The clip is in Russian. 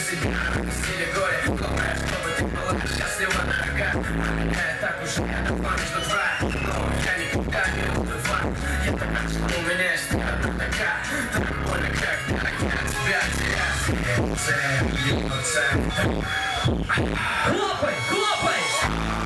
себя в стиле горе. Главное, чтобы ты была счастлива, дорога. Я так уже давно между два, но я никогда не уплываю. Я так рад, что у меня есть одна такая. Так больно, когда я тебя теряю. Хлопай, хлопай!